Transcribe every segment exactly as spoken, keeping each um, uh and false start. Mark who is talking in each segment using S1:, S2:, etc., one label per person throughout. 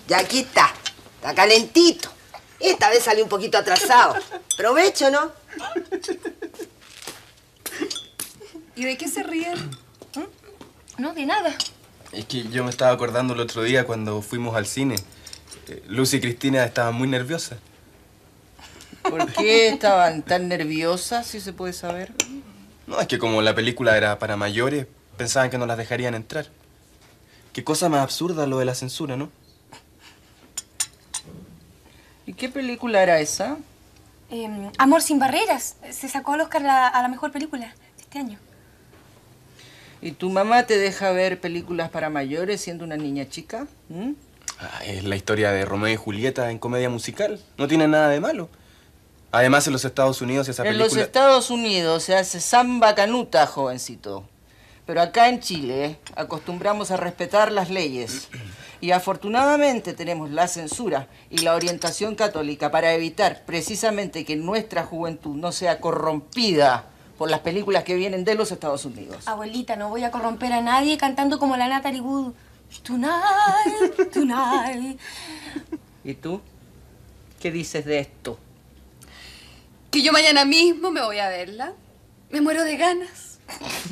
S1: Ya aquí está. Está calentito. Esta vez salió un poquito atrasado. Provecho, ¿no?
S2: ¿Y de qué se ríen? ¿Mm? No, de nada.
S3: Es que yo me estaba acordando el otro día cuando fuimos al cine. Lucy y Cristina estaban muy nerviosas.
S4: ¿Por qué estaban tan nerviosas, si se puede saber?
S3: No, es que como la película era para mayores, pensaban que no las dejarían entrar. Qué cosa más absurda lo de la censura, ¿no?
S4: ¿Y qué película era esa?
S2: Eh, Amor sin barreras. Se sacó el Oscar a la, a la mejor película de este año.
S4: ¿Y tu mamá te deja ver películas para mayores siendo una niña chica? ¿Mm?
S3: Ah, es la historia de Romeo y Julieta en comedia musical. No tiene nada de malo. Además, en los Estados Unidos esa
S4: en
S3: película...
S4: En los Estados Unidos se hace samba canuta, jovencito. Pero acá en Chile ¿eh? acostumbramos a respetar las leyes. Y afortunadamente tenemos la censura y la orientación católica para evitar precisamente que nuestra juventud no sea corrompida por las películas que vienen de los Estados Unidos.
S2: Abuelita, no voy a corromper a nadie cantando como la Natalie Wood. Tonight, tonight.
S4: ¿Y tú? ¿Qué dices de esto?
S5: Que yo mañana mismo me voy a verla. Me muero de ganas.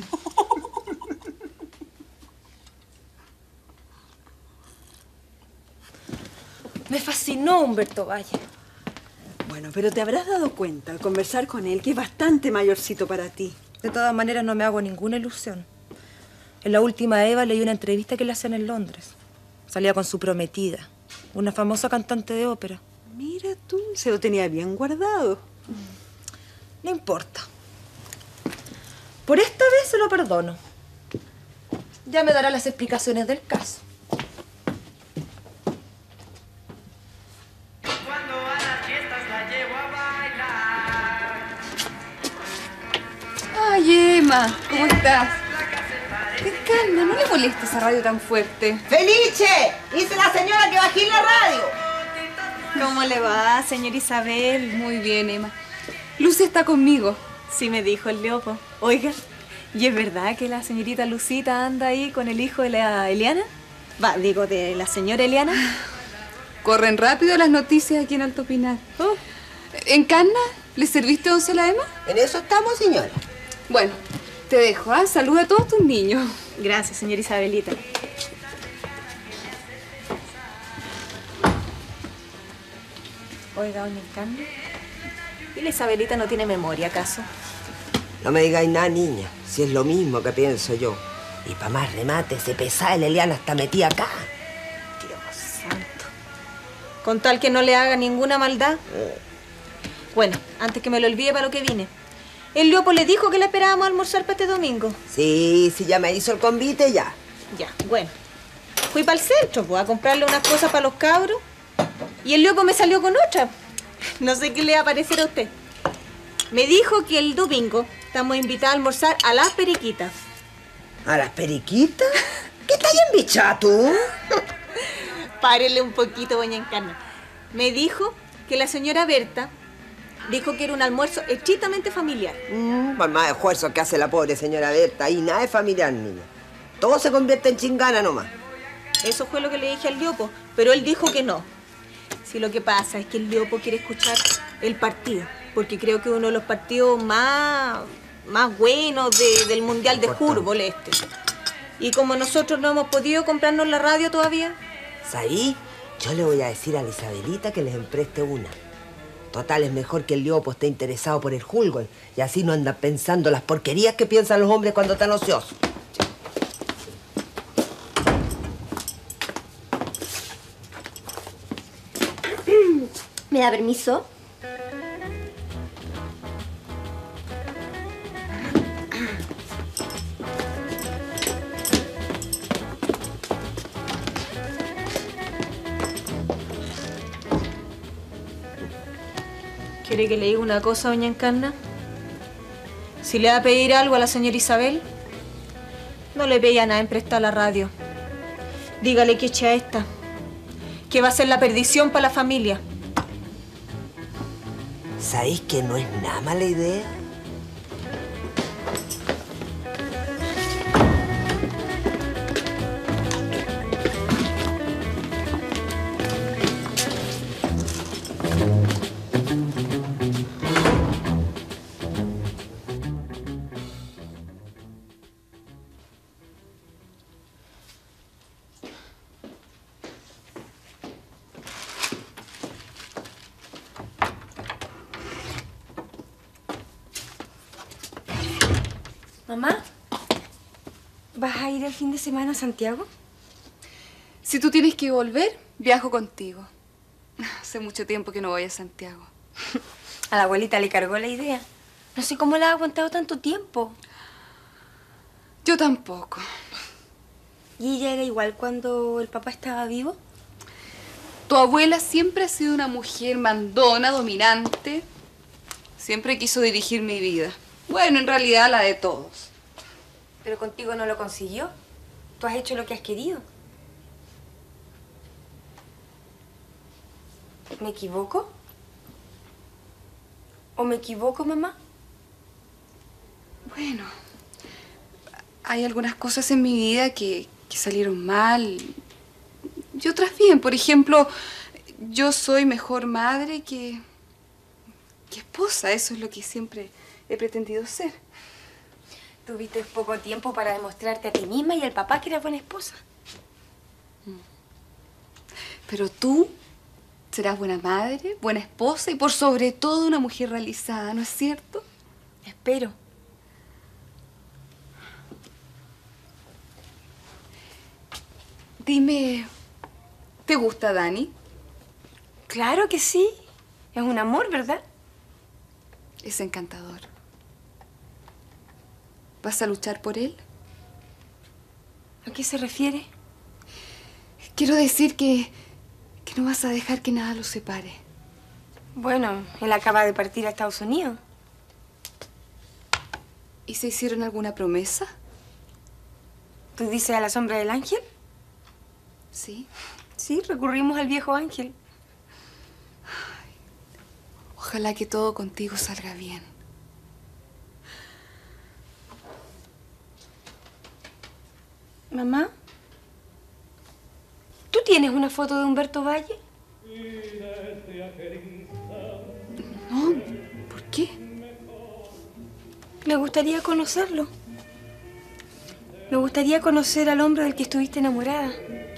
S2: Me fascinó Humberto Valle.
S6: Bueno, pero te habrás dado cuenta al conversar con él que es bastante mayorcito para ti.
S2: De todas maneras, no me hago ninguna ilusión. En la última Eva leí una entrevista que le hacían en Londres. Salía con su prometida, una famosa cantante de ópera.
S6: Mira tú, se lo tenía bien guardado.
S2: No importa. Por esta vez se lo perdono. Ya me dará las explicaciones del caso.
S7: Cuando a las fiestas la llevo a bailar.
S5: Ay, Emma, ¿cómo estás? Qué calma, no le moleste esa radio tan fuerte.
S1: ¡Felice! Dice la señora que bajé la radio.
S6: ¿Cómo le va, señor Isabel?
S5: Muy bien, Emma. Lucy está conmigo.
S6: Sí, me dijo el Leopo. Oiga, ¿y es verdad que la señorita Lucita anda ahí con el hijo de la Eliana? Va, digo, de la señora Eliana.
S5: Corren rápido las noticias aquí en Alto Pinar. Oh. ¿En Canna? ¿Le serviste once a la Emma?
S1: En eso estamos, señora.
S5: Bueno, te dejo, ¿ah? Saluda a todos tus niños.
S6: Gracias, señora Isabelita. Oiga, doña Encarna, ¿y la Isabelita no tiene memoria, acaso?
S1: No me digáis nada, niña. Si es lo mismo que pienso yo. Y para más remate, se pesada la Eliana está metida acá.
S6: Dios santo. Con tal que no le haga ninguna maldad. Eh. Bueno, antes que me lo olvide para lo que vine. El Leopo le dijo que le esperábamos a almorzar para este domingo.
S1: Sí, sí, ya me hizo el convite, ya.
S6: Ya, bueno. Fui para el centro, pues, a comprarle unas cosas para los cabros. Y el Leopo me salió con otra. No sé qué le va a parecer a usted. Me dijo que el domingo estamos invitados a almorzar a las periquitas.
S1: ¿A las periquitas? ¿Qué estás embichada tú?
S6: Párele un poquito, doña Encarna. Me dijo que la señora Berta dijo que era un almuerzo estrictamente familiar.
S1: Mm, por más esfuerzo que hace la pobre señora Berta, ahí nada es familiar, niña. Todo se convierte en chingana nomás.
S6: Eso fue lo que le dije al Leopo, pero él dijo que no. Si lo que pasa es que el Leopo quiere escuchar el partido, porque creo que es uno de los partidos más, más buenos de, del Mundial de Fútbol este. Y como nosotros no hemos podido comprarnos la radio todavía...
S1: ¿Sabí? Yo le voy a decir a la Isabelita que les empreste una. Total, es mejor que el Leopo esté interesado por el fútbol y así no anda pensando las porquerías que piensan los hombres cuando están ociosos.
S2: ¿Me da permiso?
S6: ¿Quiere que le diga una cosa, doña Encarna? Si le va a pedir algo a la señora Isabel, no le pida nada en prestar la radio. Dígale que eche a esta, que va a ser la perdición para la familia.
S1: ¿Sabéis que no es nada mala idea?
S2: Mamá, ¿vas a ir el fin de semana a Santiago?
S5: Si tú tienes que volver, viajo contigo. Hace mucho tiempo que no voy a Santiago.
S2: A la abuelita le cargó la idea. No sé cómo la ha aguantado tanto tiempo.
S5: Yo tampoco.
S2: ¿Y ella era igual cuando el papá estaba vivo?
S5: Tu abuela siempre ha sido una mujer mandona, dominante. Siempre quiso dirigir mi vida. Bueno, en realidad la de todos.
S2: Pero contigo no lo consiguió. Tú has hecho lo que has querido. ¿Me equivoco? ¿O me equivoco, mamá?
S5: Bueno, hay algunas cosas en mi vida que, que salieron mal y otras bien. Por ejemplo, yo soy mejor madre que, que esposa. Eso es lo que siempre he pretendido ser.
S2: Tuviste poco tiempo para demostrarte a ti misma y al papá que eras buena esposa.
S5: Pero tú serás buena madre, buena esposa y por sobre todo una mujer realizada, ¿no es cierto?
S2: Espero.
S5: Dime, ¿te gusta Dani?
S2: Claro que sí. Es un amor, ¿verdad?
S5: Es encantador. ¿Vas a luchar por él?
S2: ¿A qué se refiere?
S5: Quiero decir que, que no vas a dejar que nada los separe.
S2: Bueno, él acaba de partir a Estados Unidos.
S5: ¿Y se hicieron alguna promesa?
S2: ¿Tú dices a la sombra del ángel?
S5: Sí.
S2: Sí, recurrimos al viejo ángel.
S5: Ay, ojalá que todo contigo salga bien.
S2: Mamá, ¿tú tienes una foto de Humberto Valle?
S5: No, ¿por qué?
S2: Me gustaría conocerlo. Me gustaría conocer al hombre del que estuviste enamorada.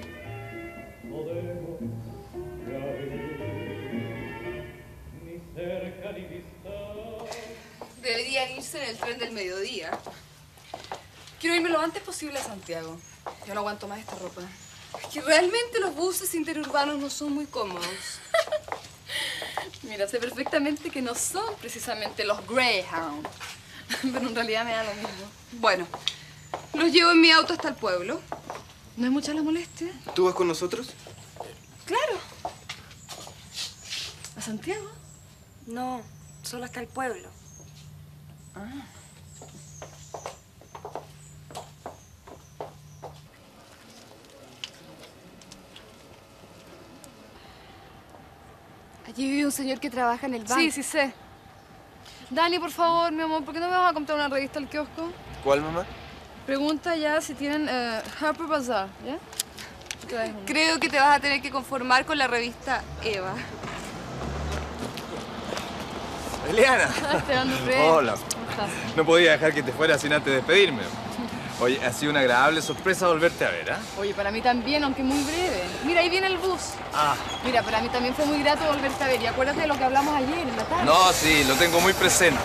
S5: Deberían irse en el tren del mediodía. Quiero irme lo antes posible a Santiago. Yo no aguanto más esta ropa. Es que realmente los buses interurbanos no son muy cómodos. Mira, sé perfectamente que no son precisamente los Greyhound. Pero en realidad me da lo mismo. Bueno, los llevo en mi auto hasta el pueblo. ¿No es mucha la molestia?
S3: ¿Tú vas con nosotros?
S5: Claro. ¿A Santiago?
S2: No, solo hasta el pueblo.
S5: Ah.
S8: Allí vive un señor que trabaja en el banco.
S5: Sí, sí sé. Dani, por favor, mi amor, ¿por qué no me vas a comprar una revista al kiosco?
S3: ¿Cuál, mamá?
S5: Pregunta ya si tienen uh, Harper Bazaar, ¿ya?
S8: Creo que te vas a tener que conformar con la revista Eva.
S3: Eliana.
S5: Esteban Dupré.
S3: Hola.
S5: ¿Cómo estás?
S3: No podía dejar que te fueras sin antes despedirme. Oye, ha sido una agradable sorpresa volverte a ver, ¿ah? ¿eh?
S5: Oye, para mí también, aunque muy breve. Mira, ahí viene el bus.
S3: Ah.
S5: Mira, para mí también fue muy grato volverte a ver. Y acuérdate de lo que hablamos ayer en la tarde.
S3: No, sí, lo tengo muy presente.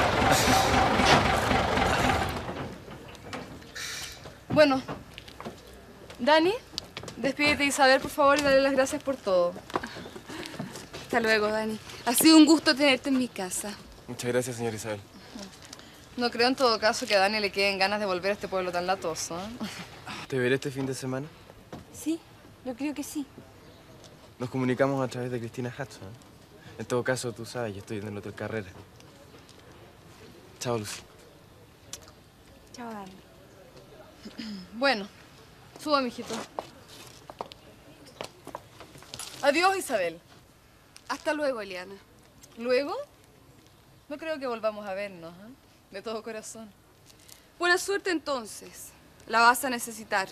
S5: Bueno, Dani, despídete de Isabel, por favor, y dale las gracias por todo.
S8: Hasta luego, Dani. Ha sido un gusto tenerte en mi casa.
S3: Muchas gracias, señora Isabel.
S5: No creo en todo caso que a Dani le queden ganas de volver a este pueblo tan latoso, ¿eh?
S3: ¿Te veré este fin de semana?
S2: Sí, yo creo que sí.
S3: Nos comunicamos a través de Cristina Hudson. En todo caso, tú sabes, yo estoy en el Hotel Carrera. Chao, Lucy.
S2: Chao, Dani.
S5: Bueno, suba, mijito. Adiós, Isabel.
S8: Hasta luego, Eliana.
S5: ¿Luego? No creo que volvamos a vernos, ¿eh? De todo corazón.
S8: Buena suerte, entonces. La vas a necesitar.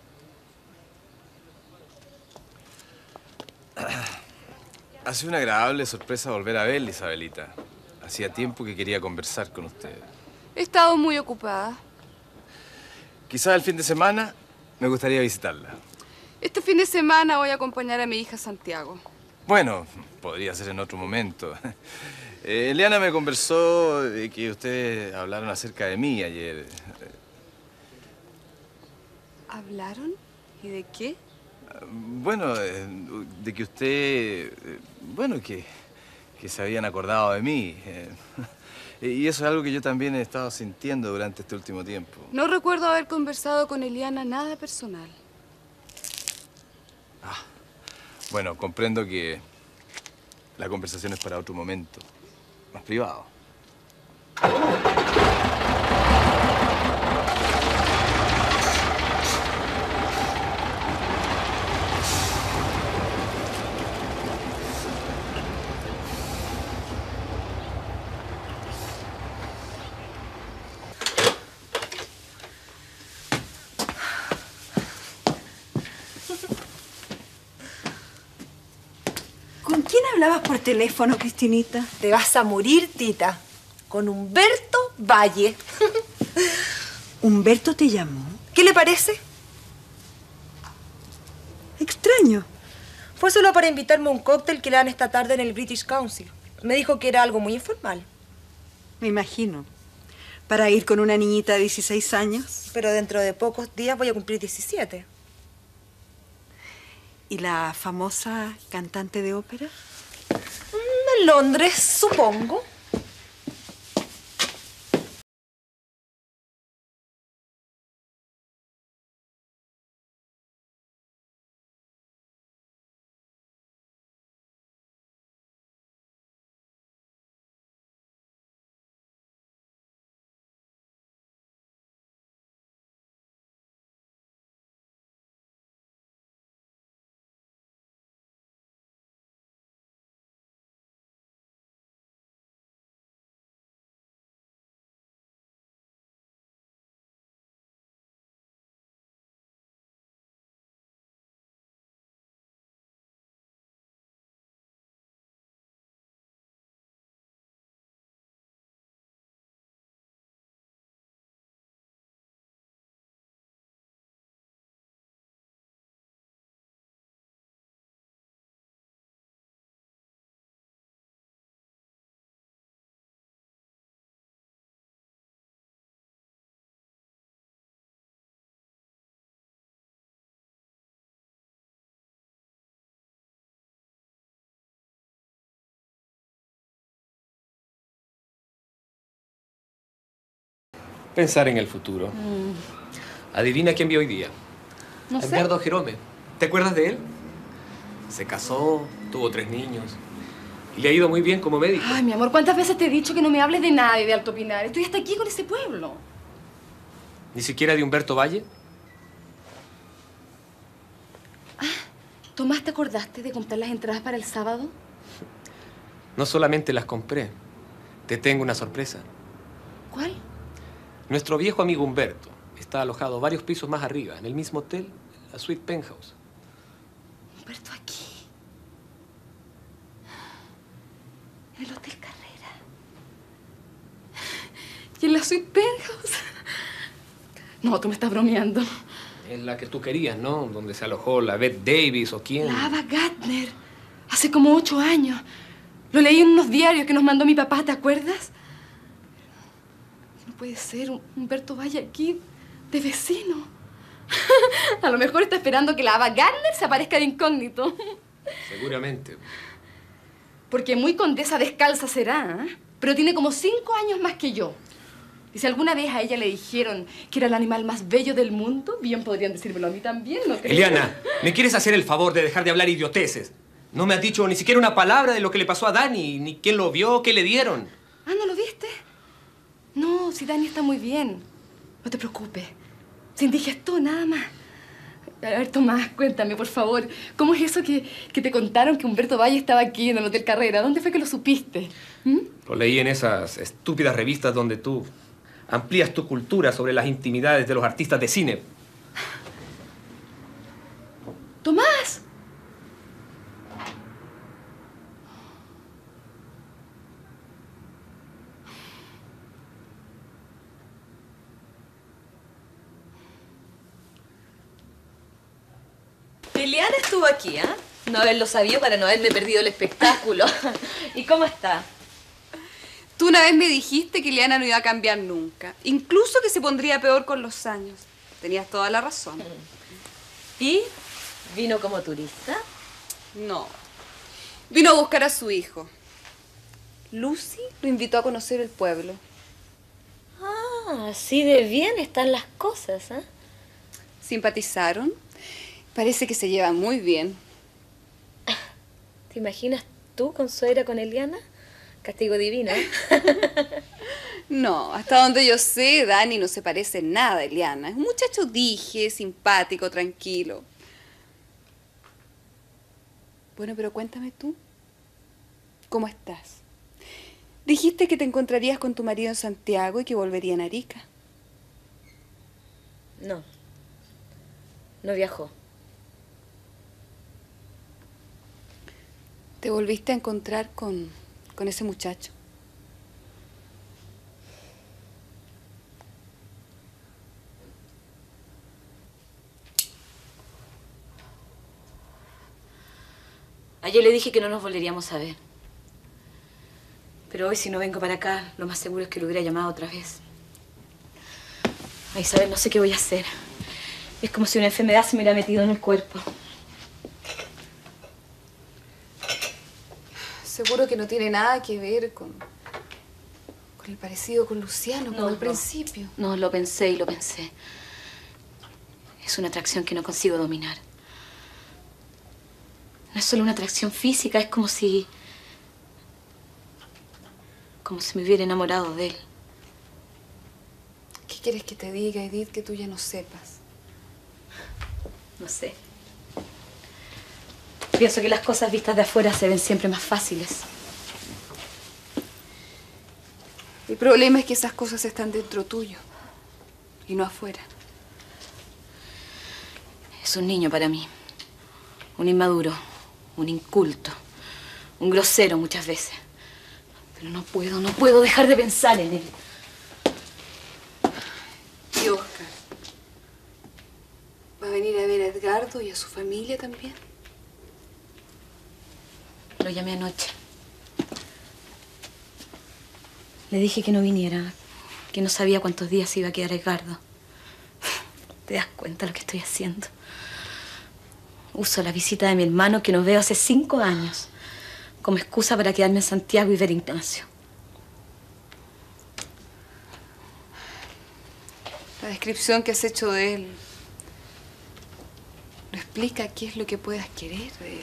S3: Ha sido una agradable sorpresa volver a verla, Isabelita. Hacía tiempo que quería conversar con usted.
S8: He estado muy ocupada.
S3: Quizás el fin de semana me gustaría visitarla.
S8: Este fin de semana voy a acompañar a mi hija a Santiago.
S3: Bueno, podría ser en otro momento.
S9: Eh, Eliana me conversó de que ustedes hablaron acerca de mí ayer.
S5: ¿Hablaron? ¿Y de qué?
S9: Bueno, eh, de que usted... eh, Bueno, que, que se habían acordado de mí. eh. Y eso es algo que yo también he estado sintiendo durante este último tiempo.
S5: No recuerdo haber conversado con Eliana nada personal.
S9: Ah, bueno, comprendo que la conversación es para otro momento, más privado.
S10: ¿Con quién hablabas por teléfono, Cristinita?
S2: Te vas a morir, Tita. Con Humberto Valle.
S10: ¿Humberto te llamó?
S2: ¿Qué le parece?
S10: Extraño.
S2: Fue solo para invitarme a un cóctel que le dan esta tarde en el British Council. Me dijo que era algo muy informal.
S10: Me imagino. Para ir con una niñita de dieciséis años.
S2: Pero dentro de pocos días voy a cumplir diecisiete.
S10: ¿Y la famosa cantante de ópera?
S2: En Londres, supongo.
S11: Pensar en el futuro.
S12: Mm.
S11: Adivina quién vio hoy día.
S12: No sé.
S11: Edgardo Jerome. ¿Te acuerdas de él? Se casó, tuvo tres niños. Y le ha ido muy bien como médico.
S12: Ay, mi amor, ¿cuántas veces te he dicho que no me hables de nadie de Alto Pinar? Estoy hasta aquí con ese pueblo.
S11: ¿Ni siquiera de Humberto Valle?
S12: Tomás, ¿te acordaste de comprar las entradas para el sábado?
S11: No solamente las compré. Te tengo una sorpresa.
S12: ¿Cuál?
S11: Nuestro viejo amigo Humberto está alojado varios pisos más arriba, en el mismo hotel, la Suite Penthouse.
S12: Humberto aquí. En el Hotel Carrera. ¿Y en la Suite Penthouse? No, tú me estás bromeando.
S11: Es la que tú querías, ¿no? Donde se alojó la Bette Davis o quién.
S12: La Ava Gardner. Hace como ocho años. Lo leí en unos diarios que nos mandó mi papá, ¿te acuerdas? No puede ser, Humberto Valle aquí, de vecino. A lo mejor está esperando que la Ava Gardner se aparezca de incógnito.
S11: Seguramente.
S12: Porque muy condesa descalza será, ¿eh? Pero tiene como cinco años más que yo. Y si alguna vez a ella le dijeron que era el animal más bello del mundo, bien podrían decírmelo a mí también, ¿no crees?
S11: Eliana, ¿me quieres hacer el favor de dejar de hablar idioteces? No me has dicho ni siquiera una palabra de lo que le pasó a Dani, ni quién lo vio, qué le dieron.
S12: Ah, ¿no lo viste? No, si Dani está muy bien. No te preocupes. Se indigestó, nada más. A ver, Tomás, cuéntame, por favor. ¿Cómo es eso que, que te contaron que Humberto Valle estaba aquí en el Hotel Carrera? ¿Dónde fue que lo supiste? ¿Mm?
S11: Lo leí en esas estúpidas revistas donde tú amplías tu cultura sobre las intimidades de los artistas de cine.
S12: ¡Tomás!
S13: Liliana estuvo aquí, ¿ah? ¿eh? No haberlo sabido para no haberme perdido el espectáculo. ¿Y cómo está?
S5: Tú una vez me dijiste que Eliana no iba a cambiar nunca. Incluso que se pondría peor con los años. Tenías toda la razón.
S13: ¿Y vino como turista?
S5: No. Vino a buscar a su hijo. Lucy lo invitó a conocer el pueblo.
S13: Ah, así de bien están las cosas, ¿eh?
S5: Simpatizaron. Parece que se llevan muy bien.
S13: ¿Te imaginas tú, Consuela, con Eliana? Castigo divino, ¿eh?
S5: No, hasta donde yo sé, Dani no se parece en nada a Eliana. Es un muchacho dije, simpático, tranquilo. Bueno, pero cuéntame tú. ¿Cómo estás? Dijiste que te encontrarías con tu marido en Santiago y que volverían a Arica.
S13: No. No viajó.
S5: ¿Te volviste a encontrar con, con ese muchacho?
S13: Ayer le dije que no nos volveríamos a ver. Pero hoy, si no vengo para acá, lo más seguro es que lo hubiera llamado otra vez. Ay, Isabel, no sé qué voy a hacer. Es como si una enfermedad se me hubiera metido en el cuerpo.
S5: Seguro que no tiene nada que ver con, con el parecido con Luciano, como
S13: No,
S5: al
S13: no.
S5: principio.
S13: No, lo pensé y lo pensé. Es una atracción que no consigo dominar. No es solo una atracción física, es como si... como si me hubiera enamorado de él.
S5: ¿Qué quieres que te diga, Edith, que tú ya no sepas?
S13: No sé. Pienso que las cosas vistas de afuera se ven siempre más fáciles.
S5: El problema es que esas cosas están dentro tuyo y no afuera.
S13: Es un niño para mí. Un inmaduro, un inculto, un grosero muchas veces. Pero no puedo, no puedo dejar de pensar en él.
S5: ¿Y Oscar? ¿Va a venir a ver a Edgardo y a su familia también?
S13: Lo llamé anoche. Le dije que no viniera, que no sabía cuántos días iba a quedar Edgardo. ¿Te das cuenta de lo que estoy haciendo? Uso la visita de mi hermano, que no veo hace cinco años, como excusa para quedarme en Santiago y ver a Ignacio.
S5: La descripción que has hecho de él no explica qué es lo que puedas querer de él.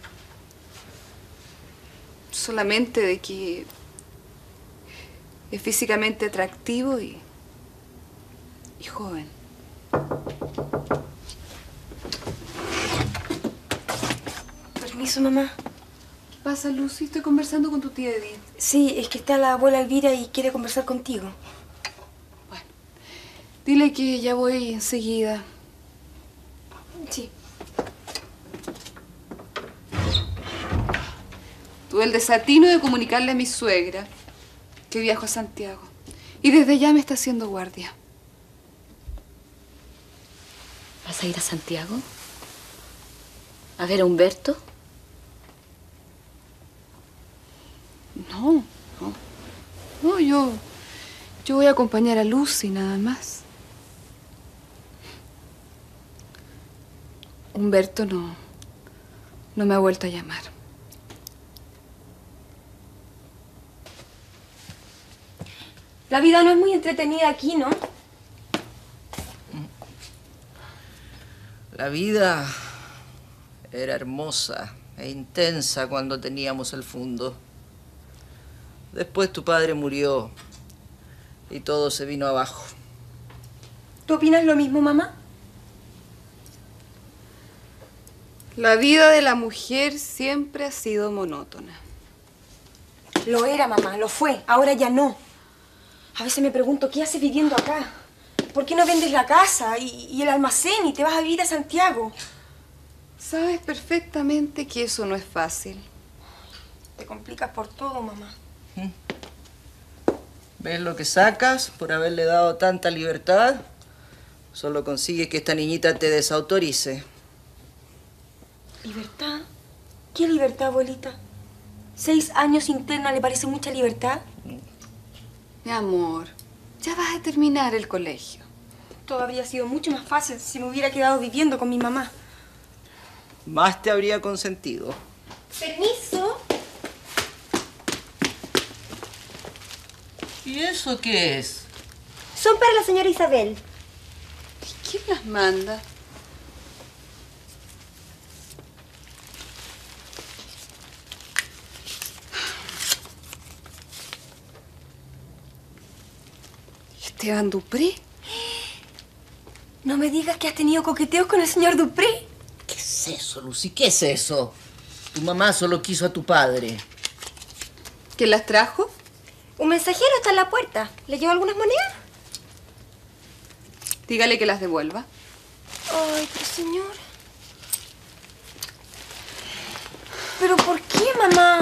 S5: Solamente de que es físicamente atractivo y, y joven.
S2: Permiso, mamá.
S5: ¿Qué pasa, Lucy? Estoy conversando con tu tía Edith.
S2: Sí, es que está la abuela Elvira y quiere conversar contigo.
S5: Dile que ya voy enseguida.
S2: Sí.
S5: Tuve el desatino de comunicarle a mi suegra que viajo a Santiago. Y desde ya me está haciendo guardia.
S13: ¿Vas a ir a Santiago? ¿A ver a Humberto?
S5: No, no. No, yo... Yo voy a acompañar a Lucy nada más. Humberto no... no me ha vuelto a llamar.
S2: La vida no es muy entretenida aquí, ¿no?
S4: La vida era hermosa e intensa cuando teníamos el fundo. Después tu padre murió y todo se vino abajo.
S2: ¿Tú opinas lo mismo, mamá?
S5: La vida de la mujer siempre ha sido monótona.
S2: Lo era, mamá, lo fue. Ahora ya no. A veces me pregunto, ¿qué haces viviendo acá? ¿Por qué no vendes la casa y, y el almacén y te vas a vivir a Santiago?
S5: Sabes perfectamente que eso no es fácil.
S2: Te complicas por todo, mamá.
S4: ¿Ves lo que sacas por haberle dado tanta libertad? Solo consigues que esta niñita te desautorice.
S2: ¿Libertad? ¿Qué libertad, abuelita? ¿Seis años interna le parece mucha libertad?
S5: Mi amor, ya vas a terminar el colegio.
S2: Todo habría sido mucho más fácil si me hubiera quedado viviendo con mi mamá.
S4: Más te habría consentido.
S2: Permiso.
S4: ¿Y eso qué es?
S2: Son para la señora Isabel.
S5: ¿Y quién las manda? ¿Esteban Dupré?
S2: No me digas que has tenido coqueteos con el señor Dupré.
S4: ¿Qué es eso, Lucy? ¿Qué es eso? Tu mamá solo quiso a tu padre.
S5: ¿Quién las trajo?
S2: Un mensajero está en la puerta. ¿Le llevo algunas monedas?
S5: Dígale que las devuelva.
S2: Ay, pero señor. ¿Pero por qué, mamá?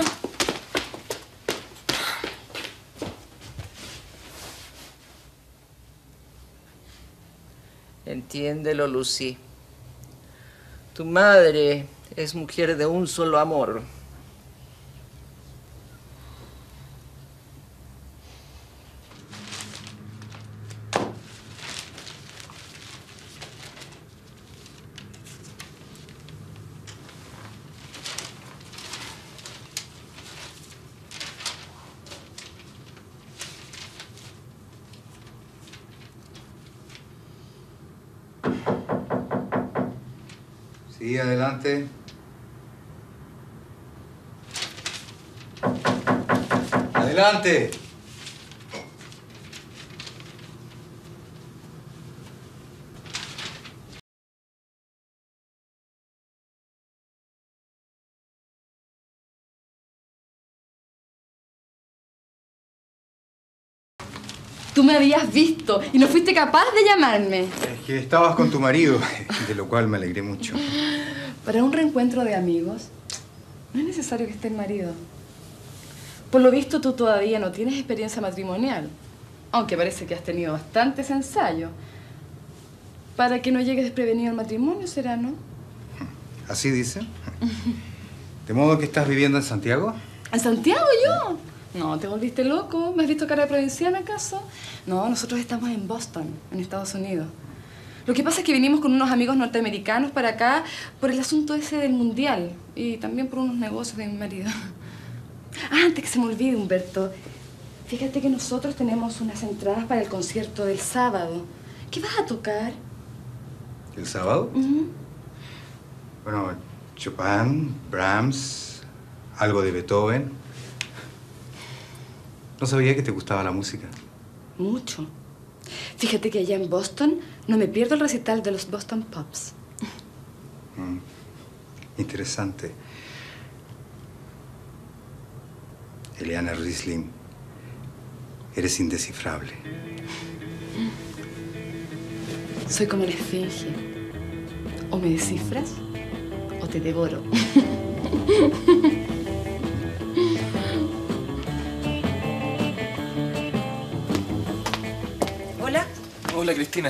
S4: Entiéndelo, Lucy. Tu madre es mujer de un solo amor.
S14: Sí, adelante. Adelante.
S12: Tú me habías visto y no fuiste capaz de llamarme.
S14: Es que estabas con tu marido, de lo cual me alegré mucho.
S12: Para un reencuentro de amigos, no es necesario que esté el marido. Por lo visto, tú todavía no tienes experiencia matrimonial, aunque parece que has tenido bastantes ensayos. Para que no llegue desprevenido el matrimonio, ¿será, no?
S14: ¿Así dicen? ¿De modo que estás viviendo en Santiago?
S12: ¿En Santiago yo? No, ¿te volviste loco? ¿Me has visto cara de provinciana, acaso? No, nosotros estamos en Boston, en Estados Unidos. Lo que pasa es que vinimos con unos amigos norteamericanos para acá por el asunto ese del mundial y también por unos negocios de mi marido. Ah, antes que se me olvide, Humberto, fíjate que nosotros tenemos unas entradas para el concierto del sábado. ¿Qué vas a tocar?
S14: ¿El sábado?
S12: Uh-huh.
S14: Bueno, Chopin, Brahms, algo de Beethoven. No sabía que te gustaba la música.
S12: Mucho. Fíjate que allá en Boston no me pierdo el recital de los Boston Pops.
S14: Mm, interesante. Eliana Riesling, eres indescifrable.
S12: Soy como la esfinge. O me descifras o te devoro.
S2: Hola.
S3: Hola, Cristina.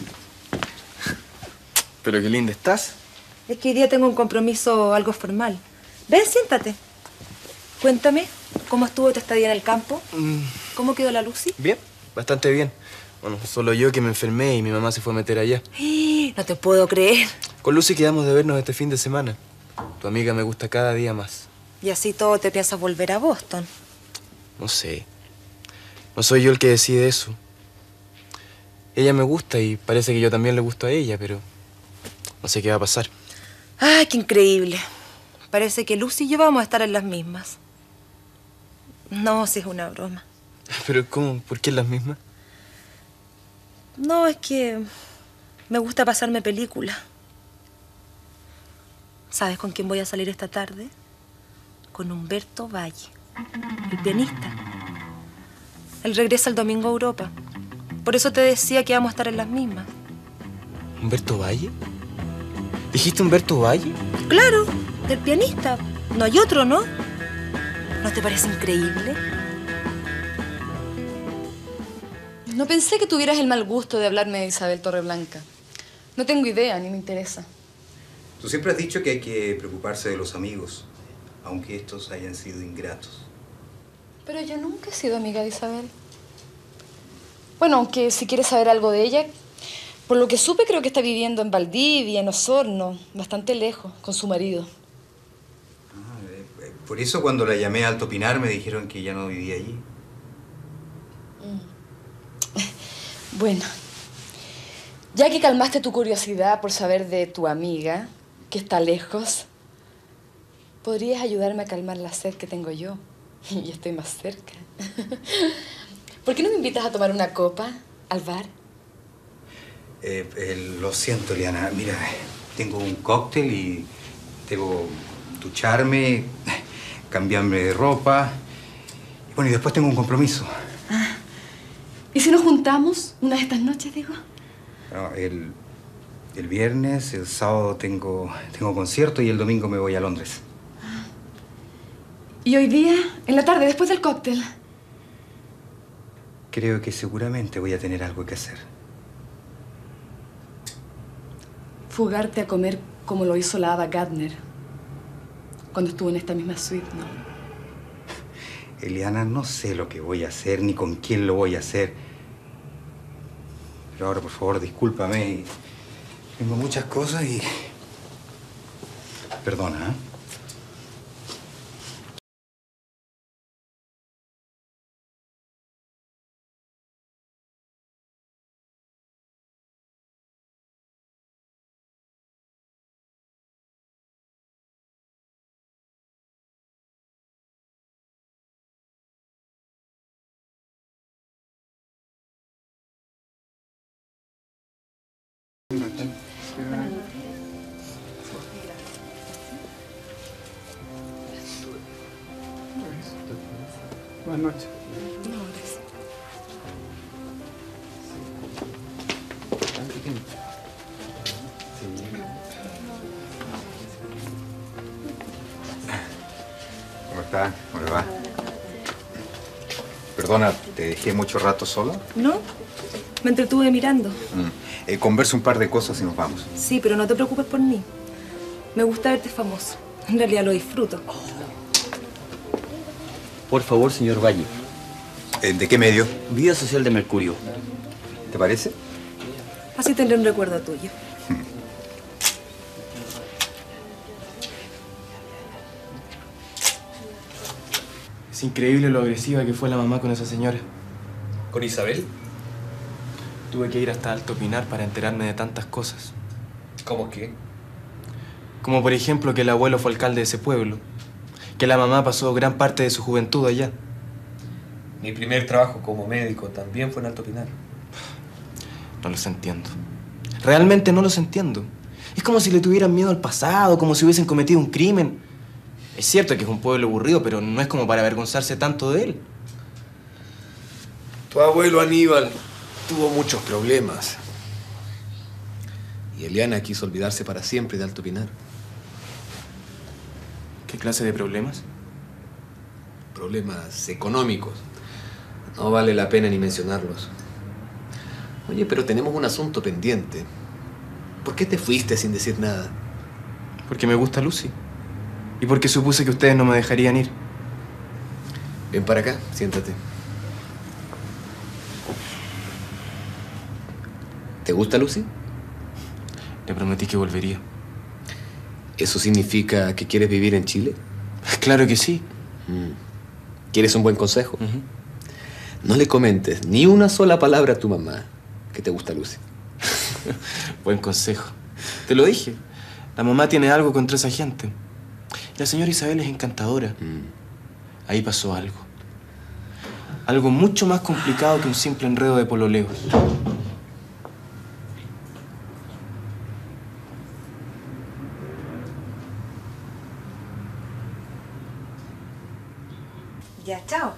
S3: Pero qué linda estás.
S2: Es que hoy día tengo un compromiso algo formal. Ven, siéntate. Cuéntame, ¿cómo estuvo tu estadía en el campo?
S3: Mm,
S2: ¿Cómo quedó la Lucy?
S3: bien, bastante bien. Bueno, solo yo que me enfermé y mi mamá se fue a meter allá.
S2: No te puedo creer.
S3: Con Lucy quedamos de vernos este fin de semana. Tu amiga me gusta cada día más.
S2: Y así todo te piensas volver a Boston.
S3: No sé. No soy yo el que decide eso. Ella me gusta y parece que yo también le gusto a ella, pero no sé qué va a pasar.
S2: ¡Ay, qué increíble! Parece que Lucy y yo vamos a estar en las mismas. No, si es una broma.
S3: ¿Pero cómo? ¿Por qué las mismas?
S2: No, es que me gusta pasarme películas. ¿Sabes con quién voy a salir esta tarde? Con Humberto Valle, el pianista. Él regresa el domingo a Europa. Por eso te decía que íbamos a estar en las mismas.
S3: ¿Humberto Valle? ¿Dijiste Humberto Valle?
S2: Claro, del pianista. No hay otro, ¿no? ¿No te parece increíble?
S12: No pensé que tuvieras el mal gusto de hablarme de Isabel Torreblanca. No tengo idea, ni me interesa.
S14: Tú siempre has dicho que hay que preocuparse de los amigos, aunque estos hayan sido ingratos.
S12: Pero yo nunca he sido amiga de Isabel. Bueno, aunque si quieres saber algo de ella, por lo que supe creo que está viviendo en Valdivia, en Osorno, bastante lejos, con su marido.
S14: Ah, eh, por eso cuando la llamé a Alto Pinar me dijeron que ya no vivía allí.
S12: Mm. Bueno, ya que calmaste tu curiosidad por saber de tu amiga, que está lejos, ¿podrías ayudarme a calmar la sed que tengo yo? Y estoy más cerca. ¿Por qué no me invitas a tomar una copa al bar?
S14: Eh, eh, lo siento, Eliana. Mira, tengo un cóctel y debo ducharme, cambiarme de ropa. Y bueno, y después tengo un compromiso.
S12: Ah. ¿Y si nos juntamos una de estas noches, digo?
S14: No, el, el viernes, el sábado tengo, tengo concierto y el domingo me voy a Londres.
S12: Ah. ¿Y hoy día, en la tarde, después del cóctel?
S14: Creo que seguramente voy a tener algo que hacer.
S12: Fugarte a comer como lo hizo la hada Gardner cuando estuvo en esta misma suite, ¿no?
S14: Eliana, no sé lo que voy a hacer ni con quién lo voy a hacer. Pero ahora, por favor, discúlpame. Tengo muchas cosas y... Perdona, ¿eh?
S15: Buenas noches.
S14: ¿Cómo está? ¿Cómo le va? Perdona, ¿te dejé mucho rato sola?
S2: No, me entretuve mirando.
S14: Mm. Eh, converso un par de cosas y nos vamos.
S2: Sí, pero no te preocupes por mí. Me gusta verte famoso. En realidad lo disfruto.
S16: Por favor, señor Valle.
S14: ¿De qué medio?
S16: Vida Social de Mercurio.
S14: ¿Te parece?
S2: Así tendré un recuerdo tuyo.
S3: Es increíble lo agresiva que fue la mamá con esa señora.
S11: ¿Con Isabel?
S3: Tuve que ir hasta Alto Pinar para enterarme de tantas cosas.
S11: ¿Cómo qué?
S3: Como por ejemplo que el abuelo fue alcalde de ese pueblo. Que la mamá pasó gran parte de su juventud allá.
S11: Mi primer trabajo como médico también fue en Alto Pinar.
S3: No los entiendo. Realmente no los entiendo. Es como si le tuvieran miedo al pasado, como si hubiesen cometido un crimen. Es cierto que es un pueblo aburrido, pero no es como para avergonzarse tanto de él.
S17: Tu abuelo Aníbal tuvo muchos problemas. Y Eliana quiso olvidarse para siempre de Alto Pinar.
S3: ¿Qué clase de problemas?
S17: Problemas económicos. No vale la pena ni mencionarlos. Oye, pero tenemos un asunto pendiente. ¿Por qué te fuiste sin decir nada?
S3: Porque me gusta Lucy. Y porque supuse que ustedes no me dejarían ir.
S17: Ven para acá, siéntate. ¿Te gusta Lucy?
S3: Le prometí que volvería.
S17: ¿Eso significa que quieres vivir en Chile?
S3: Claro que sí.
S17: ¿Quieres un buen consejo? Uh-huh. No le comentes ni una sola palabra a tu mamá que te gusta Lucy.
S3: Buen consejo. Te lo dije. La mamá tiene algo contra esa gente. La señora Isabel es encantadora. Mm. Ahí pasó algo. Algo mucho más complicado que un simple enredo de pololeos.
S2: Ya, chao.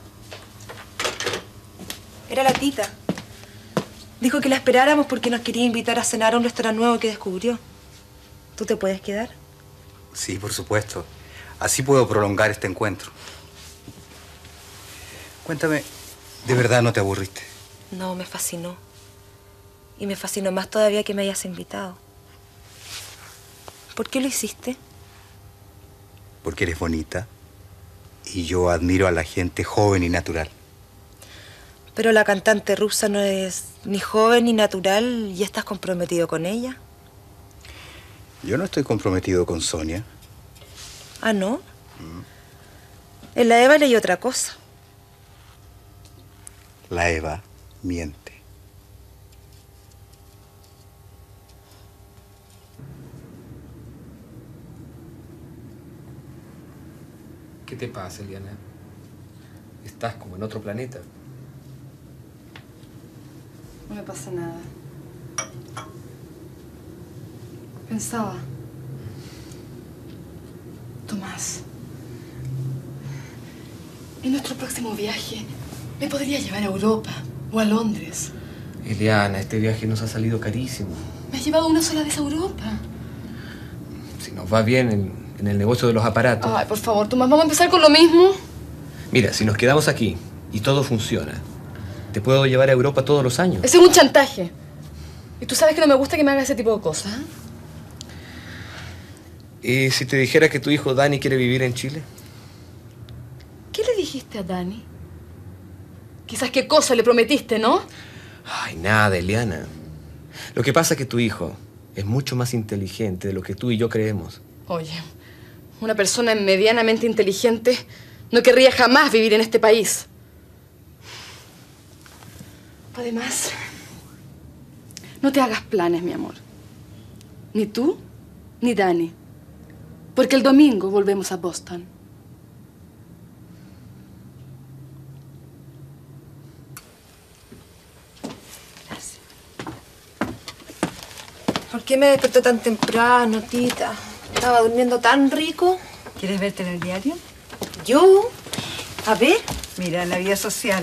S2: Era la tita. Dijo que la esperáramos porque nos quería invitar a cenar a un restaurante nuevo que descubrió. ¿Tú te puedes quedar?
S14: Sí, por supuesto. Así puedo prolongar este encuentro. Cuéntame, ¿de verdad no te aburriste?
S2: No, me fascinó. Y me fascinó más todavía que me hayas invitado. ¿Por qué lo hiciste?
S14: Porque eres bonita. Y yo admiro a la gente joven y natural.
S2: Pero la cantante rusa no es ni joven ni natural y estás comprometido con ella.
S14: Yo no estoy comprometido con Sonia.
S2: ¿Ah, no? Mm. En la Eva leí otra cosa.
S14: La Eva miente.
S11: ¿Qué te pasa, Eliana? Estás como en otro planeta.
S12: No me pasa nada. Pensaba... Tomás, en nuestro próximo viaje me podría llevar a Europa o a Londres.
S11: Eliana, este viaje nos ha salido carísimo.
S12: Me has llevado una sola vez a Europa.
S11: Si nos va bien en, en el negocio de los aparatos.
S12: Ay, por favor, Tomás, ¿vamos a empezar con lo mismo?
S11: Mira, si nos quedamos aquí y todo funciona, te puedo llevar a Europa todos los años.
S12: Ese es un chantaje. Y tú sabes que no me gusta que me haga ese tipo de cosas.
S11: ¿Y si te dijera que tu hijo Dani quiere vivir en Chile?
S12: ¿Qué le dijiste a Dani? Quizás qué cosa le prometiste, ¿no?
S11: Ay, nada, Eliana. Lo que pasa es que tu hijo es mucho más inteligente de lo que tú y yo creemos.
S12: Oye, una persona medianamente inteligente no querría jamás vivir en este país. Además, no te hagas planes, mi amor. Ni tú, ni Dani. Porque el domingo volvemos a Boston.
S2: Gracias. ¿Por qué me despertó tan temprano, tita? Estaba durmiendo tan rico.
S10: ¿Quieres verte en el diario?
S2: ¿Yo? A ver.
S10: Mira, la vida social.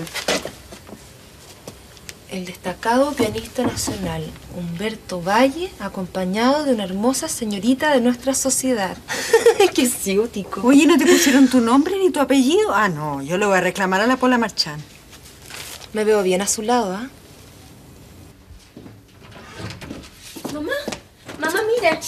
S2: El destacado pianista nacional, Humberto Valle, acompañado de una hermosa señorita de nuestra sociedad. ¡Qué ciútico!
S10: Oye, ¿no te pusieron tu nombre ni tu apellido? Ah, no, yo le voy a reclamar a la Pola Marchán.
S2: Me veo bien a su lado, ¿ah? ¿eh?
S15: Mamá, mamá, mira.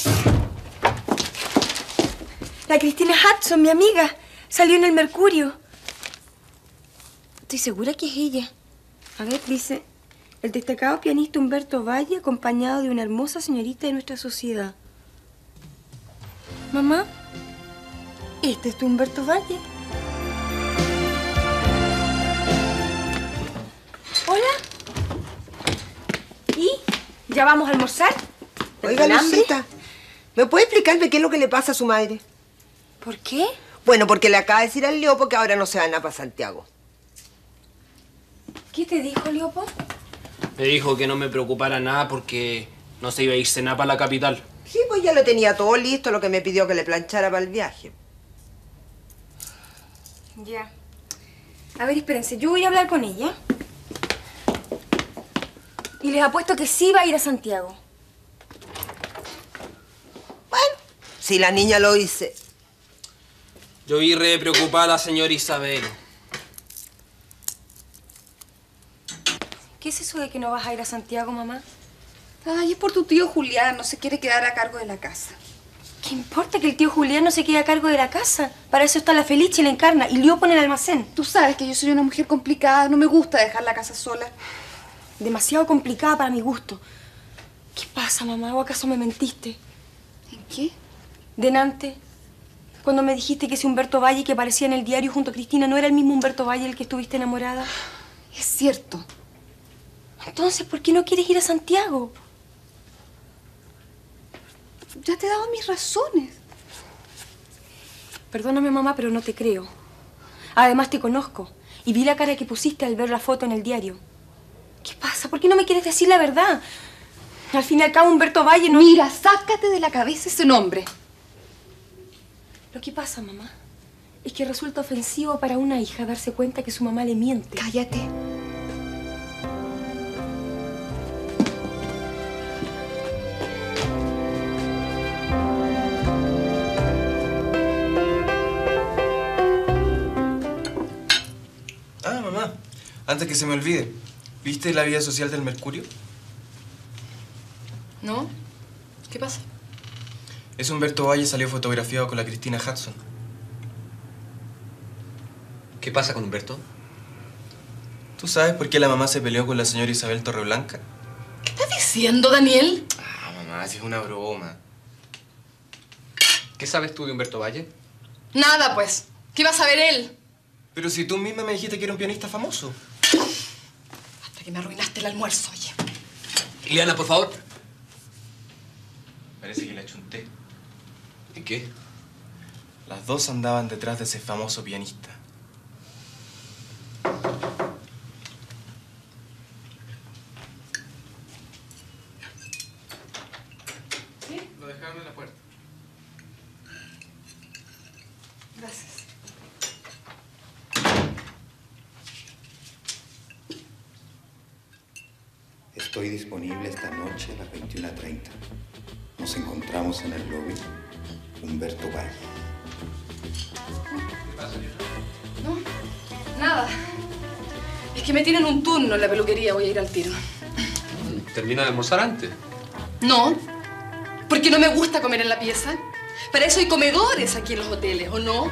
S2: La Cristina Hudson, mi amiga, salió en el Mercurio. Estoy segura que es ella. A ver, dice... El destacado pianista Humberto Valle, acompañado de una hermosa señorita de nuestra sociedad. Mamá, ¿este es tu Humberto Valle? Hola. ¿Y? ¿Ya vamos a almorzar?
S1: Oiga, Lucita, ¿me puede explicarme qué es lo que le pasa a su madre?
S2: ¿Por qué?
S1: Bueno, porque le acaba de decir al Leopo que ahora no se van a para Santiago.
S2: ¿Qué te dijo, Leopo?
S18: Me dijo que no me preocupara nada porque no se iba a irse nada para la capital.
S1: Sí, pues ya lo tenía todo listo, lo que me pidió que le planchara para el viaje.
S2: Ya. A ver, espérense, yo voy a hablar con ella. Y les apuesto que sí va a ir a Santiago.
S1: Bueno, si la niña lo dice.
S18: Yo vi re preocupada a la señora Isabel.
S2: ¿Qué es eso de que no vas a ir a Santiago, mamá?
S5: Ay, es por tu tío Julián, no se quiere quedar a cargo de la casa.
S2: ¿Qué importa que el tío Julián no se quede a cargo de la casa? Para eso está la Felicia y la Encarna y Leopo en el almacén.
S5: Tú sabes que yo soy una mujer complicada, no me gusta dejar la casa sola.
S2: Demasiado complicada para mi gusto. ¿Qué pasa, mamá? ¿O acaso me mentiste?
S5: ¿En qué?
S2: Denante, cuando me dijiste que ese Humberto Valle que aparecía en el diario junto a Cristina no era el mismo Humberto Valle del que estuviste enamorada.
S5: Es cierto.
S2: Entonces, ¿por qué no quieres ir a Santiago?
S5: Ya te he dado mis razones.
S2: Perdóname, mamá, pero no te creo. Además, te conozco. Y vi la cara que pusiste al ver la foto en el diario. ¿Qué pasa? ¿Por qué no me quieres decir la verdad? Al fin y al cabo, Humberto Valle no...
S5: Mira, sácate de la cabeza ese nombre.
S2: Lo que pasa, mamá, es que resulta ofensivo para una hija darse cuenta que su mamá le miente.
S5: Cállate.
S3: Ah, mamá, antes que se me olvide, ¿viste la vida social del Mercurio?
S12: ¿No? ¿Qué pasa?
S3: Ese Humberto Valle salió fotografiado con la Cristina Hudson.
S17: ¿Qué pasa con Humberto?
S3: ¿Tú sabes por qué la mamá se peleó con la señora Isabel Torreblanca?
S12: ¿Qué estás diciendo, Daniel?
S3: Ah, mamá, si es una broma.
S17: ¿Qué sabes tú de Humberto Valle?
S12: Nada, pues. ¿Qué iba a saber él?
S3: Pero si tú misma me dijiste que era un pianista famoso.
S12: Hasta que me arruinaste el almuerzo, oye.
S11: Ileana, por favor.
S3: Parece que le achunté.
S11: ¿En qué?
S3: Las dos andaban detrás de ese famoso pianista.
S12: ¿Sí?
S17: Lo dejaron en la puerta.
S12: Gracias.
S14: Estoy disponible esta noche a las veintiuna treinta. Nos encontramos en el lobby. Humberto Valle.
S12: No, nada. Es que me tienen un turno en la peluquería. Voy a ir al tiro.
S17: ¿Termina de almorzar antes?
S12: No, porque no me gusta comer en la pieza. Para eso hay comedores aquí en los hoteles, ¿o no?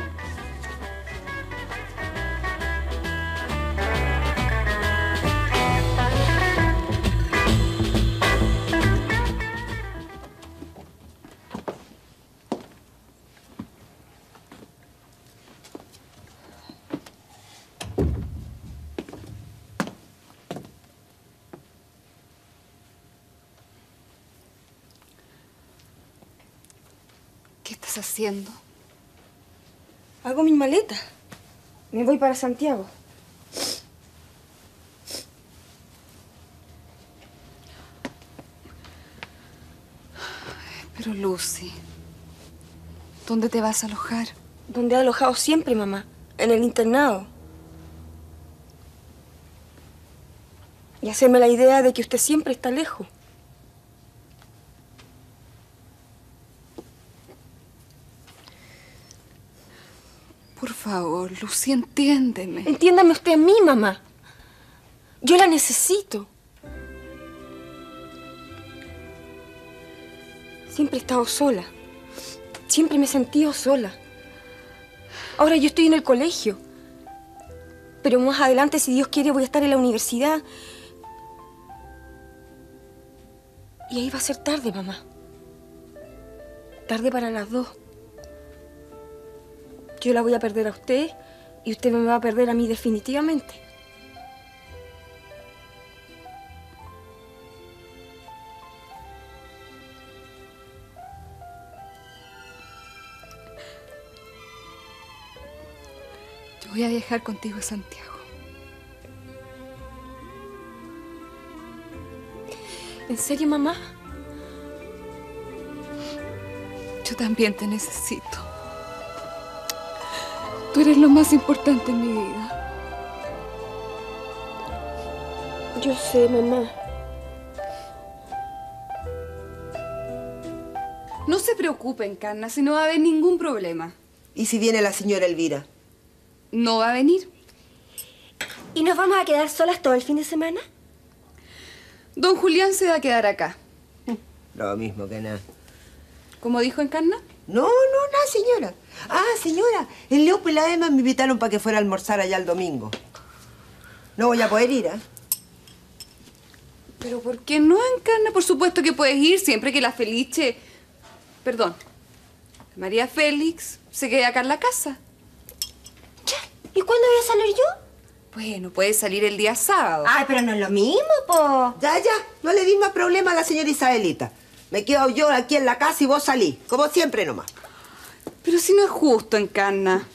S5: ¿Qué estás haciendo?
S2: Hago mis maletas. Me voy para Santiago.
S5: Pero, Lucy, ¿dónde te vas a alojar?
S2: Donde he alojado siempre, mamá. En el internado. Y hacerme la idea de que usted siempre está lejos.
S5: Por favor, Lucy, entiéndeme.
S2: Entiéndame usted a mí, mamá. Yo la necesito. Siempre he estado sola. Siempre me he sentido sola. Ahora yo estoy en el colegio. Pero más adelante, si Dios quiere, voy a estar en la universidad. Y ahí va a ser tarde, mamá. Tarde para las dos. Yo la voy a perder a usted y usted me va a perder a mí definitivamente.
S5: Yo voy a viajar contigo a Santiago.
S2: ¿En serio, mamá?
S5: Yo también te necesito. Tú eres lo más importante en mi vida.
S2: Yo sé, mamá.
S5: No se preocupe, Encarna, si no va a haber ningún problema.
S1: ¿Y si viene la señora Elvira?
S5: No va a venir.
S15: ¿Y nos vamos a quedar solas todo el fin de semana?
S5: Don Julián se va a quedar acá.
S1: Lo mismo que nada.
S5: ¿Cómo dijo Encarna?
S1: No, no, nada, señora. Ah, señora, el Leopo y la Emma me invitaron para que fuera a almorzar allá el domingo. No voy a poder ir, ¿eh?
S5: ¿Pero por qué no, Encarna? Por supuesto que puedes ir siempre que la Felice... Perdón. María Félix se quede acá en la casa.
S15: ¿Y cuándo voy a salir yo?
S5: Bueno, puedes salir el día sábado.
S15: Ay, pero no es lo mismo, po.
S1: Ya, ya, no le di más problema a la señora Isabelita. Me quedo yo aquí en la casa y vos salís, como siempre nomás.
S5: Pero si no es justo, Encarna.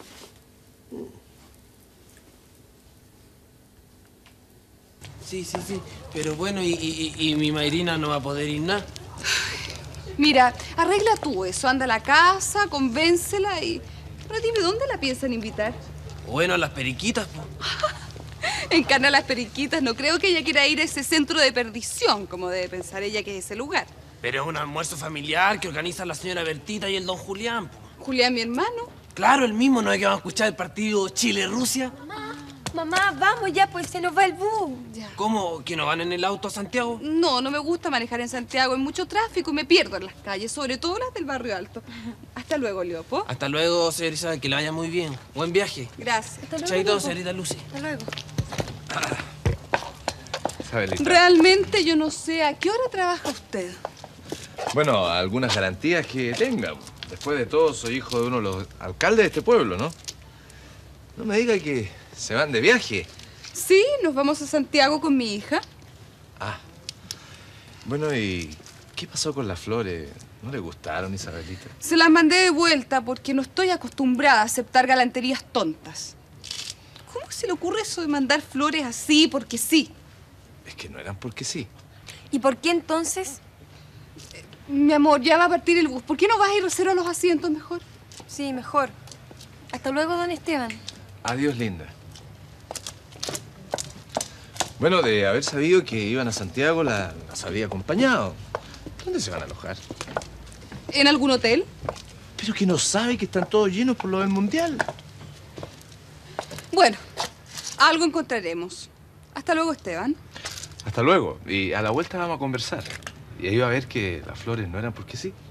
S18: Sí, sí, sí. Pero bueno, y, y, y mi Mayrina no va a poder ir nada.
S5: Mira, arregla tú eso. Anda a la casa, convéncela y... Pero dime, ¿dónde la piensan invitar?
S18: Bueno, las periquitas, po.
S5: Encarna las periquitas. No creo que ella quiera ir a ese centro de perdición, como debe pensar ella que es ese lugar.
S18: Pero es un almuerzo familiar que organizan la señora Bertita y el don Julián, po.
S5: ¿Julián, mi hermano?
S18: Claro, el mismo. ¿No es que vamos a escuchar el partido Chile-Rusia?
S2: Mamá, mamá, vamos ya, pues se nos va el bus.
S5: Ya.
S18: ¿Cómo? ¿Que no van en el auto a Santiago?
S5: No, no me gusta manejar en Santiago. Hay mucho tráfico y me pierdo en las calles, sobre todo las del barrio alto. Hasta luego, Leopo.
S18: Hasta luego, señora Isabel. Que le vaya muy bien. Buen viaje.
S5: Gracias. Hasta luego,
S18: Chaito,
S5: Leopo.
S18: señorita Lucy.
S5: Hasta luego.
S18: Ah.
S9: Isabelita.
S5: Realmente yo no sé a qué hora trabaja usted.
S9: Bueno, algunas garantías que tenga. Después de todo, soy hijo de uno de los alcaldes de este pueblo, ¿no? No me diga que se van de viaje.
S5: Sí, nos vamos a Santiago con mi hija.
S9: Ah. Bueno, ¿y qué pasó con las flores? ¿No le gustaron, Isabelita?
S5: Se las mandé de vuelta porque no estoy acostumbrada a aceptar galanterías tontas. ¿Cómo se le ocurre eso de mandar flores así porque sí?
S9: Es que no eran porque sí.
S2: ¿Y por qué entonces?
S5: Eh, mi amor, ya va a partir el bus. ¿Por qué no vas a ir reserva los asientos mejor?
S2: Sí, mejor. Hasta luego, don Esteban.
S9: Adiós, linda. Bueno, de haber sabido que iban a Santiago, la- las habría acompañado. ¿Dónde se van a alojar?
S5: ¿En algún hotel?
S9: Pero que no sabe que están todos llenos por lo del mundial.
S5: Bueno, algo encontraremos. Hasta luego, Esteban.
S9: Hasta luego. Y a la vuelta vamos a conversar. Y ahí va a ver que las flores no eran porque sí.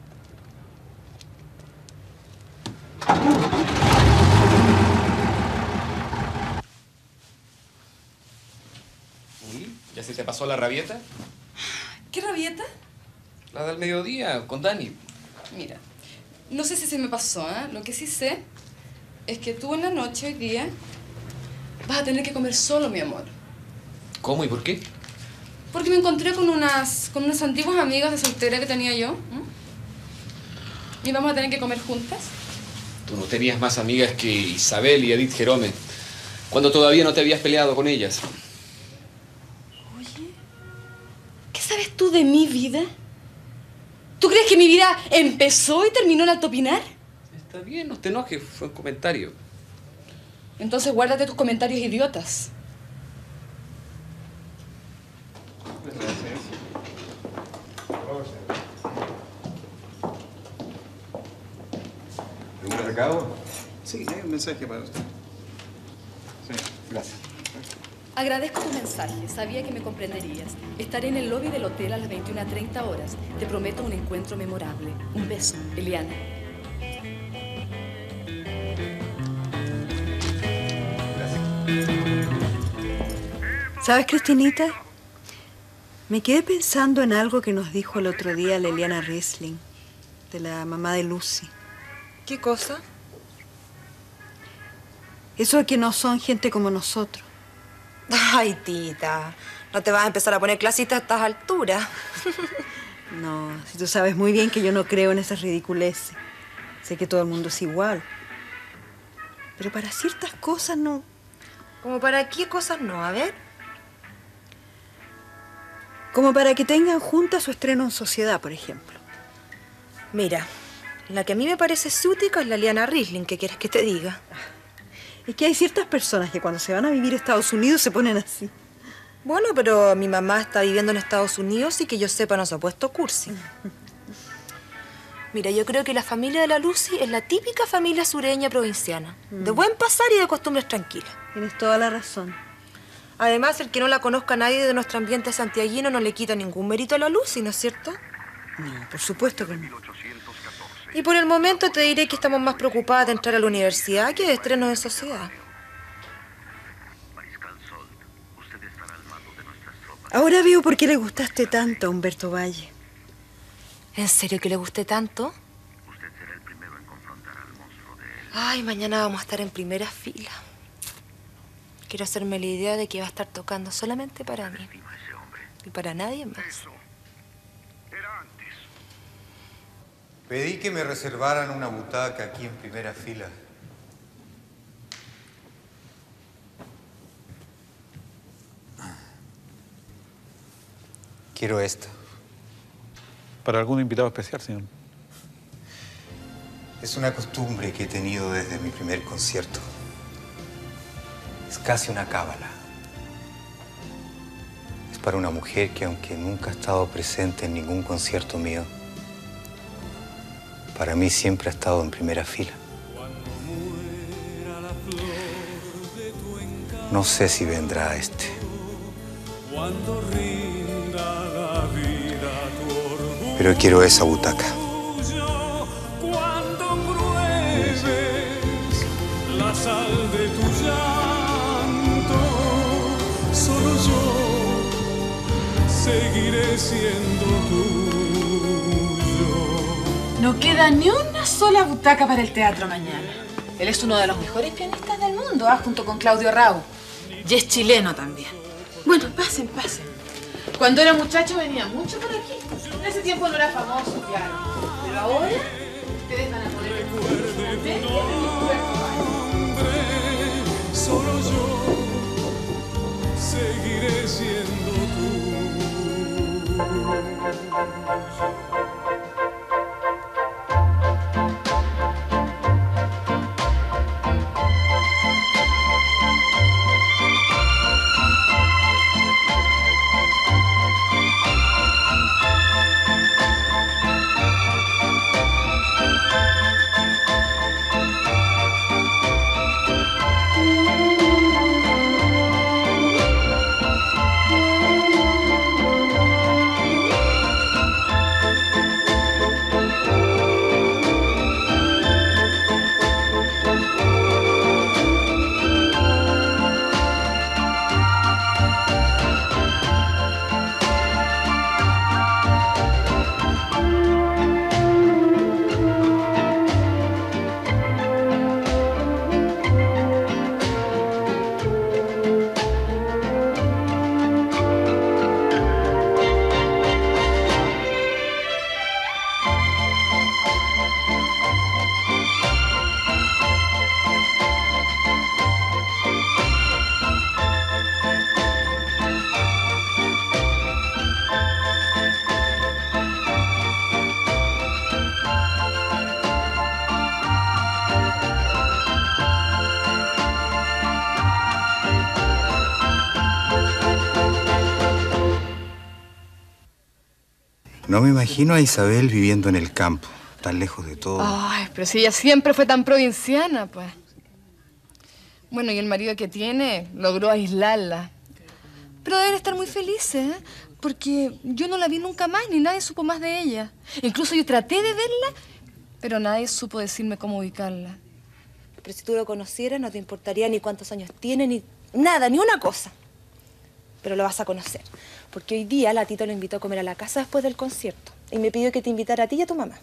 S17: ¿Ya se te pasó la rabieta?
S12: ¿Qué rabieta?
S17: La del mediodía, con Dani.
S12: Mira, no sé si se me pasó, ¿eh? Lo que sí sé es que tú en la noche hoy día vas a tener que comer solo, mi amor.
S17: ¿Cómo y por qué?
S12: Porque me encontré con unas, con unas antiguas amigas de soltera que tenía yo. ¿m? Y vamos a tener que comer juntas.
S17: Tú no tenías más amigas que Isabel y Edith Jerome, cuando todavía no te habías peleado con ellas.
S12: ¿Qué sabes tú de mi vida? ¿Tú crees que mi vida empezó y terminó en Alto Pinar?
S17: Está bien, no te enojes, fue un comentario.
S12: Entonces guárdate tus comentarios idiotas.
S14: ¿Algún recado?
S19: Sí, hay un mensaje para usted.
S14: Sí, gracias.
S12: Agradezco tu mensaje. Sabía que me comprenderías. Estaré en el lobby del hotel a las veintiuna treinta horas. Te prometo un encuentro memorable. Un beso, Eliana.
S10: ¿Sabes, Cristinita? Me quedé pensando en algo que nos dijo el otro día Leliana Riesling, de la mamá de Lucy.
S2: ¿Qué cosa?
S10: Eso de que no son gente como nosotros.
S2: Ay, tita, no te vas a empezar a poner clasista a estas alturas.
S10: No, si tú sabes muy bien que yo no creo en esas ridiculeces. Sé que todo el mundo es igual. Pero para ciertas cosas no.
S2: ¿Como para qué cosas no? A ver.
S10: Como para que tengan juntas su estreno en sociedad, por ejemplo.
S2: Mira, la que a mí me parece sútica es la Liana Riesling, ¿qué quieres que te diga?
S10: Es que hay ciertas personas que cuando se van a vivir a Estados Unidos se ponen así.
S2: Bueno, pero mi mamá está viviendo en Estados Unidos y que yo sepa no se ha puesto cursi. Mira, yo creo que la familia de la Lucy es la típica familia sureña provinciana. Mm. De buen pasar y de costumbres tranquilas.
S10: Tienes toda la razón.
S2: Además, el que no la conozca nadie de nuestro ambiente santiaguino no le quita ningún mérito a la Lucy, ¿no es cierto?
S10: No, por supuesto que no.
S2: Y por el momento te diré que estamos más preocupadas de entrar a la universidad que de estrenos en sociedad.
S10: Ahora veo por qué le gustaste tanto a Humberto Valle.
S2: ¿En serio que le gusté tanto? Ay, mañana vamos a estar en primera fila. Quiero hacerme la idea de que va a estar tocando solamente para mí. Y para nadie más.
S14: Pedí que me reservaran una butaca aquí en primera fila. Quiero esta.
S19: ¿Para algún invitado especial, señor?
S14: Es una costumbre que he tenido desde mi primer concierto. Es casi una cábala. Es para una mujer que, aunque nunca ha estado presente en ningún concierto mío, para mí siempre ha estado en primera fila. No sé si vendrá este. Pero quiero esa butaca.
S20: La sal de tu llanto, solo yo seguiré siendo tuyo.
S12: No queda ni una sola butaca para el teatro mañana. Él es uno de los mejores pianistas del mundo, ¿ah? Junto con Claudio Rau. Y es chileno también. Bueno, pasen, pasen. Cuando era muchacho venía mucho por aquí. En ese tiempo no era famoso, claro. Pero ahora ustedes van a poder ver.
S20: Solo yo seguiré siendo tuyo.
S14: No me imagino a Isabel viviendo en el campo, tan lejos de todo.
S12: Ay, pero si ella siempre fue tan provinciana, pues. Bueno, y el marido que tiene logró aislarla. Pero deben estar muy felices, ¿eh? Porque yo no la vi nunca más, ni nadie supo más de ella. Incluso yo traté de verla, pero nadie supo decirme cómo ubicarla.
S13: Pero si tú lo conocieras, no te importaría ni cuántos años tiene, ni nada, ni una cosa. Pero lo vas a conocer. Porque hoy día la Tito lo invitó a comer a la casa después del concierto. Y me pidió que te invitara a ti y a tu mamá.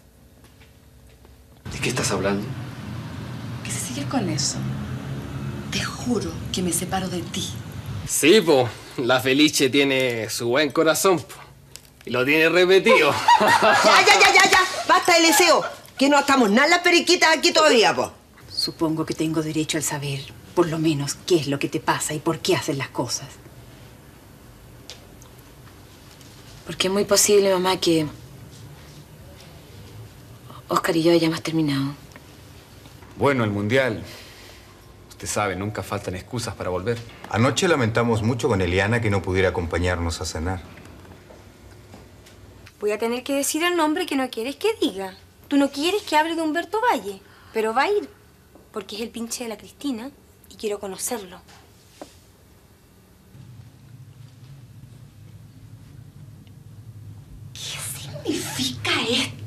S17: ¿De qué estás hablando?
S12: Que si sigues con eso, te juro que me separo de ti.
S18: Sí, po. La Felice tiene su buen corazón, po. Y lo tiene repetido.
S1: Ya, ya, ya, ya, ya. Basta, Eliseo. Que no estamos nada las periquitas aquí todavía, po.
S12: Supongo que tengo derecho al saber, por lo menos, qué es lo que te pasa y por qué haces las cosas.
S13: Porque es muy posible, mamá, que Oscar y yo hayamos terminado.
S21: Bueno, el mundial. Usted sabe, nunca faltan excusas para volver.
S14: Anoche lamentamos mucho con Eliana que no pudiera acompañarnos a cenar.
S2: Voy a tener que decir el nombre que no quieres que diga. Tú no quieres que hable de Humberto Valle, pero va a ir, porque es el pinche de la Cristina y quiero conocerlo.
S12: ¿Qué significa esto?